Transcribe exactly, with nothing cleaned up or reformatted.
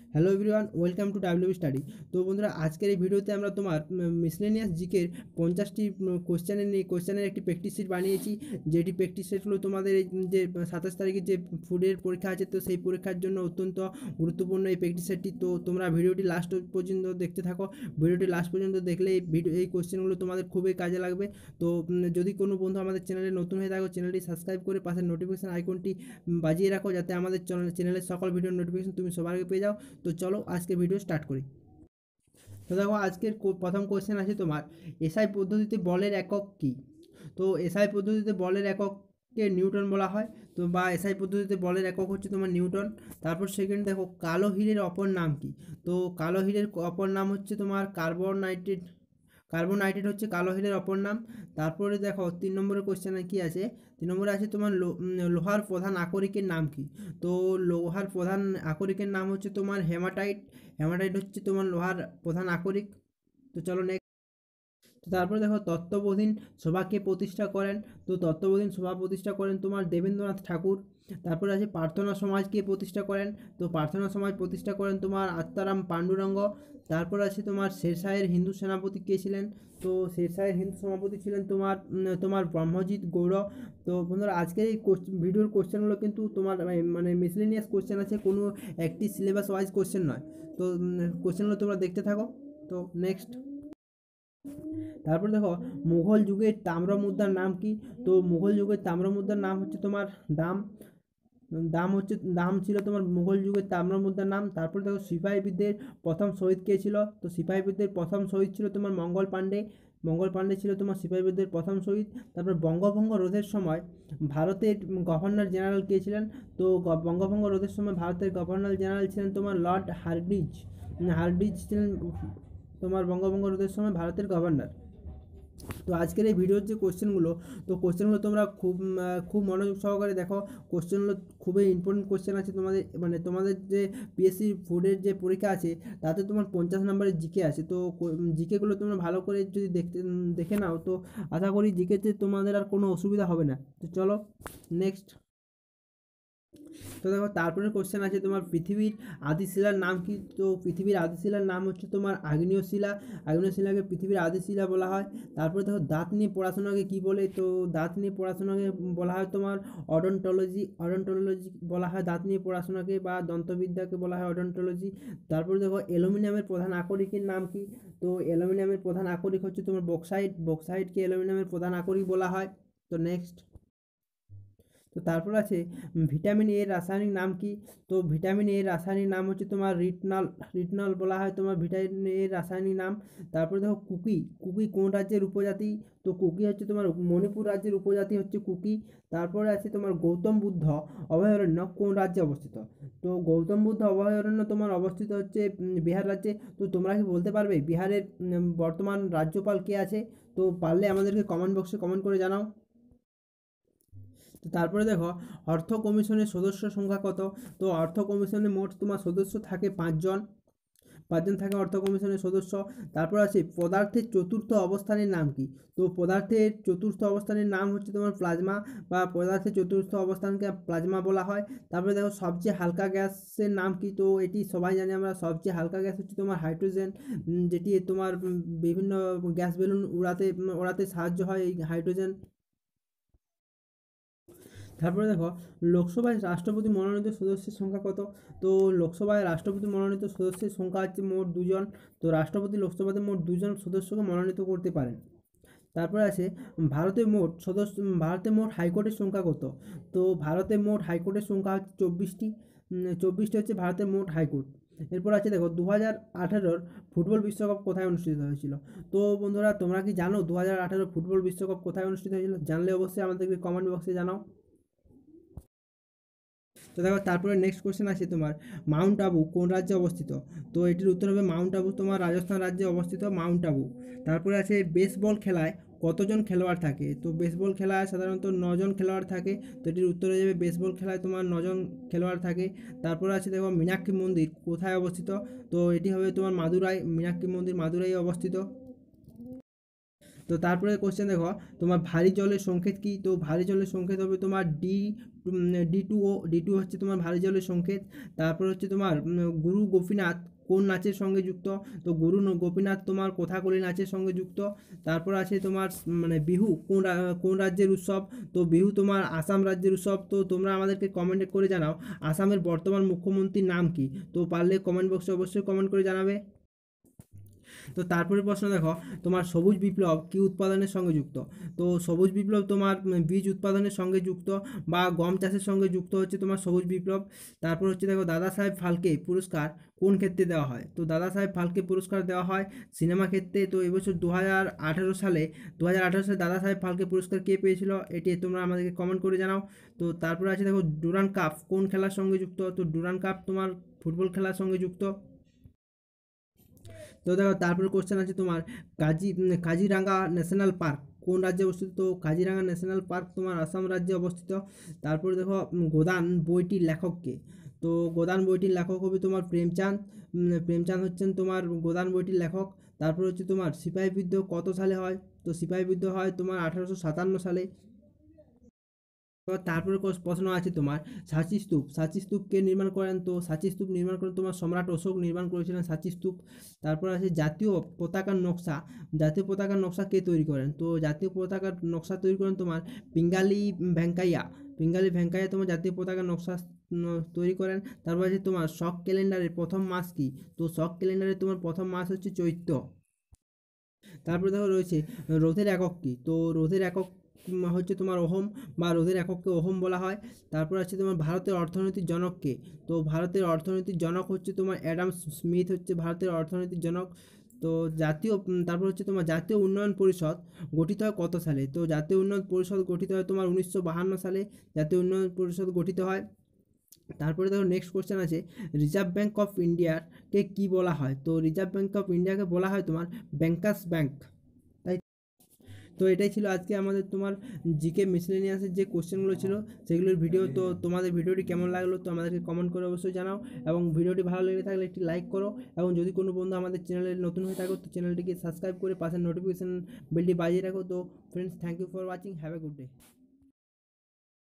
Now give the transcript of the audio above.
Hello everyone, welcome to W study. তো বন্ধুরা, আজকের এই ভিডিওতে আমরা তোমার মিসলেনিয়াস জিকের পঞ্চাশটি কোশ্চেনের নিয়ে কোশ্চেনের একটি প্র্যাকটিস শিট বানিয়েছি। যেটি প্র্যাকটিস শিটগুলো তোমাদের এই যে সাতাশ তারিখে যে ফুডের পরীক্ষা আছে, তো সেই পরীক্ষার জন্য অত্যন্ত গুরুত্বপূর্ণ এই প্র্যাকটিস সেটটি। তো তোমরা ভিডিওটি লাস্ট পর্যন্ত দেখতে থাকো। ভিডিওটি লাস্ট পর্যন্ত দেখলে এই ভিডিও এই কোশ্চেনগুলো তোমাদের খুবই কাজে লাগবে। তো যদি কোনো বন্ধু আমাদের চ্যানেলে নতুন হয়ে থাকো, চ্যানেলটি সাবস্ক্রাইব করে পাশের নোটিফিকেশান আইকনটি বাজিয়ে রাখো, যাতে আমাদের চ্যানেলের সকল ভিডিওর নোটিফিকেশান তুমি সবার আগে পেয়ে যাও। তো চলো আজকে ভিডিও স্টার্ট করি। তো দেখো, আজকের প্রথম কোশ্চেন আছে তোমার, এসআই পদ্ধতিতে বলের একক কী? তো এসআই পদ্ধতিতে বলের একককে নিউটন বলা হয়। তো বা এসআই পদ্ধতিতে বলের একক হচ্ছে তোমার নিউটন। তারপর সেকেন্ড দেখো, কালো হীরের অপর নাম কি? তো কালো হীরের অপর নাম হচ্ছে তোমার কার্বনাইট্রেট। কার্বোনাইট্রেট হচ্ছে কালো হীরের অপর নাম। তারপরে দেখো তিন নম্বরের কোশ্চেনে কী আছে, তিন নম্বরে আছে তোমার লোহার প্রধান আকরিকের নাম কি? তো লোহার প্রধান আকরিকের নাম হচ্ছে তোমার হেমাটাইট। হেমাটাইট হচ্ছে তোমার লোহার প্রধান আকরিক। তো চলো নেক্সট। তো তারপরে দেখো, তত্ত্ববোধিনী সভাকে প্রতিষ্ঠা করেন। তো তত্ত্ববোধিনী সভা প্রতিষ্ঠা করেন তোমার দেবেন্দ্রনাথ ঠাকুর। তারপরে আছে প্রার্থনা সমাজকে প্রতিষ্ঠা করেন। তো প্রার্থনা সমাজ প্রতিষ্ঠা করেন তোমার আত্মারাম পাণ্ডুরঙ্গ। তারপর আছে তোমার শেরশাহের হিন্দু সেনাপতি কে ছিলেন? তো শেরশাহের হিন্দু সেনাপতি ছিলেন তোমার তোমার ব্রহ্মজিৎ গৌড়। তো বন্ধুরা, আজকের এই ভিডিওর কোশ্চেনগুলো কিন্তু তোমার মানে মিসলেনিয়াস কোশ্চেন আছে, কোনো একটি সিলেবাস ওয়াইজ কোশ্চেন নয়। তো কোশ্চেনগুলো তোমরা দেখতে থাকো। তো নেক্সট। তারপর দেখো, মুঘল যুগের তাম্র মুদ্রার নাম কি? তো মুঘল যুগের তাম্র মুদ্রার নাম হচ্ছে তোমার দাম। দাম হচ্ছে দাম ছিল তোমার মুঘল যুগের তাম্র মুদ্রার নাম। তারপর দেখো, সিপাহী বিদ্রোহের প্রথম শহীদ কে ছিল? তো সিপাহী বিদ্রোহের প্রথম শহীদ ছিল তোমার মঙ্গল পাণ্ডে। মঙ্গল পাণ্ডে ছিল তোমার সিপাহী বিদ্রোহের প্রথম শহীদ। তারপর বঙ্গভঙ্গ রোধের সময় ভারতের গভর্নর জেনারেল কে ছিলেন? তো বঙ্গভঙ্গ রোধের সময় ভারতের গভর্নর জেনারেল ছিলেন তোমার লর্ড হার্ডিঞ্জ। হার্ডিঞ্জ ছিলেন তোমার বঙ্গভঙ্গ রোধের সময় ভারতের গভর্নর। তো আজকের এই ভিডিওর যে কোশ্চেনগুলো, তো কোশ্চেনগুলো তোমরা খুব খুব মনোযোগ সহকারে দেখো। কোশ্চেনগুলো খুবই ইম্পর্টেন্ট কোশ্চেন আছে তোমাদের, মানে তোমাদের যে পিএসসি ফুডের যে পরীক্ষা আছে তাতে তোমার পঞ্চাশ নম্বরের জিকে আছে। তো জিকেগুলো তোমরা ভালো করে যদি দেখতে দেখে নাও, তো আশা করি জিকেতে তোমাদের আর কোনো অসুবিধা হবে না। তো চলো নেক্সট। তো দেখো, তারপরে কোশ্চেন আছে তোমার, পৃথিবীর আদিশিলার নাম কি? তো পৃথিবীর আদিশিলার নাম হচ্ছে তোমার আগ্নেয় শিলা। আগ্নেয় শিলাকে পৃথিবীর আদিশিলা বলা হয়। তারপরে দেখো, দাঁত নিয়ে পড়াশোনাকে কী বলে? তো দাঁত নিয়ে পড়াশোনাকে বলা হয় তোমার অডন্টোলজি। অডন্টোলজি বলা হয় দাঁত নিয়ে পড়াশোনাকে, বা দন্তবিদ্যাকে বলা হয় অডন্টোলজি। তারপরে দেখো, অ্যালুমিনিয়ামের প্রধান আকরিকের নাম কি? তো অ্যালুমিনিয়ামের প্রধান আকরিক হচ্ছে তোমার বক্সাইট। বক্সাইটকে অ্যালুমিনিয়ামের প্রধান আকরিক বলা হয়। তো নেক্সট। তো তারপর আছে ভিটামিন এর রাসায়নিক নাম কি? তো ভিটামিন এর রাসায়নিক নাম হচ্ছে তোমার রিটনল। রিটনল বলা হয় তোমার ভিটামিন এর রাসায়নিক নাম। তারপরে দেখো, কুকি। কুকি কোন রাজ্যের উপজাতি? তো কুকি হচ্ছে তোমার মণিপুর রাজ্যের উপজাতি হচ্ছে কুকি। তারপরে আছে তোমার গৌতম বুদ্ধ অভয়ারণ্য কোন রাজ্যে অবস্থিত? তো গৌতম বুদ্ধ অভয়ারণ্য তোমার অবস্থিত হচ্ছে বিহার রাজ্যে। তো তোমরা কি বলতে পারবে বিহারের বর্তমান রাজ্যপাল কে আছে? তো পারলে আমাদেরকে কমেন্ট বক্সে কমেন্ট করে জানাও। তো তারপরে দেখো, অর্থ কমিশনের সদস্য সংখ্যা কত? তো অর্থ কমিশনে মোট তোমার সদস্য থাকে পাঁচজন। পাঁচজন থাকে অর্থ কমিশনের সদস্য। তারপর আছে পদার্থের চতুর্থ অবস্থানের নাম কি? তো পদার্থের চতুর্থ অবস্থানের নাম হচ্ছে তোমার প্লাজমা, বা পদার্থের চতুর্থ অবস্থানকে প্লাজমা বলা হয়। তারপরে দেখো, সবচেয়ে হালকা গ্যাসের নাম কি? তো এটি সবাই জানি আমরা, সবচেয়ে হালকা গ্যাস হচ্ছে তোমার হাইড্রোজেন, যেটি তোমার বিভিন্ন গ্যাস বেলুন উড়াতে ওড়াতে সাহায্য হয় এই হাইড্রোজেন। তারপরে দেখো, লোকসভায় রাষ্ট্রপতি মনোনীত সদস্যের সংখ্যা কত? তো লোকসভায় রাষ্ট্রপতি মনোনীত সদস্যের সংখ্যা হচ্ছে মোট দুজন। তো রাষ্ট্রপতি লোকসভাতে মোট দুজন সদস্যকে মনোনীত করতে পারেন। তারপরে আছে ভারতে মোট সদস্য ভারতে মোট হাইকোর্টের সংখ্যা কত? তো ভারতে মোট হাইকোর্টের সংখ্যা হচ্ছে চব্বিশটি। চব্বিশটি হচ্ছে ভারতের মোট হাইকোর্ট। এরপর আছে দেখো, দু হাজার আঠারোর ফুটবল বিশ্বকাপ কোথায় অনুষ্ঠিত হয়েছিল? তো বন্ধুরা, তোমরা কি জানো দু হাজার আঠারো ফুটবল বিশ্বকাপ কোথায় অনুষ্ঠিত হয়েছিল? জানলে অবশ্যই আমাদেরকে কমেন্ট বক্সে জানাও। তো দেখো, তারপরে নেক্সট কোশ্চেন আছে তোমার, মাউন্ট আবু কোন রাজ্যে অবস্থিত? তো এটির উত্তর হবে মাউন্ট আবু তোমার রাজস্থান রাজ্যে অবস্থিত মাউন্ট আবু। তারপরে আছে বেসবল খেলায় কতজন খেলোয়াড় থাকে? তো বেসবল খেলায় সাধারণত নজন খেলোয়াড় থাকে। তো এটির উত্তর হয়ে যাবে বেসবল খেলায় তোমার নজন খেলোয়াড় থাকে। তারপরে আছে দেখো, মীনাক্ষী মন্দির কোথায় অবস্থিত? তো এটি হবে তোমার মাদুরাই। মীনাক্ষী মন্দির মাদুরাই অবস্থিত। তো তারপরে কোশ্চেন দেখো, তোমার ভারী জলের সংকেত কী? তো ভারী জলের সংকেত হবে তোমার D D two O. D two হচ্ছে তোমার ভারী জলের সংকেত। তারপর হচ্ছে তোমার গুরু গোপীনাথ কোন নাচের সঙ্গে যুক্ত? তো গুরু গোপীনাথ তোমার কথাকলি নাচের সঙ্গে যুক্ত। তারপর আছে তোমার মানে বিহু কোন কোন রাজ্যের উৎসব? তো বিহু তোমার আসাম রাজ্যের উৎসব। তো তোমরা আমাদেরকে কমেন্ট করে জানাও আসামের বর্তমান মুখ্যমন্ত্রীর নাম কি? তো পারলে কমেন্ট বক্সে অবশ্যই কমেন্ট করে জানাবে। তো তারপরে প্রশ্ন দেখো, তোমার সবুজ বিপ্লব কি উৎপাদনের সঙ্গে যুক্ত? তো সবুজ বিপ্লব তোমার বীজ উৎপাদনের সঙ্গে যুক্ত বা গম চাষের সঙ্গে যুক্ত হচ্ছে তোমার সবুজ বিপ্লব। তারপর হচ্ছে দেখো, দাদা সাহেব ফালকে পুরস্কার কোন ক্ষেত্রে দেওয়া হয়? তো দাদা সাহেব ফালকে পুরস্কার দেওয়া হয় সিনেমা ক্ষেত্রে। তো এবছর দু হাজার আঠেরো সালে দু হাজার আঠেরো সালে দাদা সাহেব ফালকে পুরস্কার কে পেয়েছিল? এটি তোমরা আমাদেরকে কমেন্ট করে জানাও। তো তারপরে আছে দেখো, ডুরান কাপ কোন খেলার সঙ্গে যুক্ত? তো ডুরান কাপ তোমার ফুটবল খেলার সঙ্গে যুক্ত। তো দেখো তারপরে কোশ্চেন আছে তোমার, কাজি কাজিরাঙ্গা ন্যাশনাল পার্ক কোন রাজ্যে অবস্থিত? তো কাজিরাঙ্গা ন্যাশনাল পার্ক তোমার আসাম রাজ্যে অবস্থিত। তারপরে দেখো, গোদান বইটির লেখককে? তো গোদান বইটির লেখক হবে তোমার প্রেমচাঁদ। প্রেমচাঁদ হচ্ছেন তোমার গোদান বইটির লেখক। তারপর হচ্ছে তোমার সিপাহী বিদ্রোহ কত সালে হয়? তো সিপাহী বিদ্রোহ হয় তোমার আঠারোশো সাতান্ন সালে। তারপরে প্রশ্ন আছে তোমার, সাঁচি স্তূপ সাঁচি স্তূপ কে নির্মাণ করেন? তো সাঁচি স্তূপ নির্মাণ করেন তোমার সম্রাট অশোক নির্মাণ করেছিলেন সাঁচি স্তূপ। তারপর আছে জাতীয় পতাকার নকশা জাতীয় পতাকার নকশা কে তৈরি করেন? তো জাতীয় পতাকার নকশা তৈরি করেন তোমার পিঙ্গালি ভেঙ্কাইয়া। পিঙ্গালি ভেঙ্কাইয়া তোমার জাতীয় পতাকার নকশা তৈরি করেন। তারপর আছে তোমার শক ক্যালেন্ডারের প্রথম মাস কি? তো শক ক্যালেন্ডারে তোমার প্রথম মাস হচ্ছে চৈত্র। তারপরে দেখো রয়েছে রোধের একক কী? তো রোধের একক হচ্ছে তোমার ওহম বা রোধের একককে ওহম বলা হয়। তারপর আছে তোমার ভারতের অর্থনীতির জনককে? তো ভারতের অর্থনীতির জনক হচ্ছে তোমার অ্যাডাম স্মিথ হচ্ছে ভারতের অর্থনীতির জনক। তো জাতীয় তারপর হচ্ছে তোমার জাতীয় উন্নয়ন পরিষদ গঠিত হয় কত সালে? তো জাতীয় উন্নয়ন পরিষদ গঠিত হয় তোমার উনিশশো বাহান্ন সালে জাতীয় উন্নয়ন পরিষদ গঠিত হয়। তারপরে দেখো নেক্সট কোশ্চেন আছে, রিজার্ভ ব্যাঙ্ক অফ ইন্ডিয়াকে কি বলা হয়? তো রিজার্ভ ব্যাঙ্ক অফ ইন্ডিয়াকে বলা হয় তোমার ব্যাংকার্স ব্যাঙ্ক। তাই তো এটাই ছিল আজকে আমাদের তোমার জিকে মিসলেনিয়াসের যে কোশ্চেনগুলো ছিল সেগুলোর ভিডিও। তো তোমাদের ভিডিওটি কেমন লাগলো তো আমাদেরকে কমেন্ট করে অবশ্যই জানাও, এবং ভিডিওটি ভালো লেগে থাকলে একটি লাইক করো, এবং যদি কোনো বন্ধু আমাদের চ্যানেলে নতুন হয়ে থাকো তো চ্যানেলটিকে সাবস্ক্রাইব করে পাশের নোটিফিকেশান বেলটি বাজিয়ে রাখো। তো friends, thank you for watching, have a good day.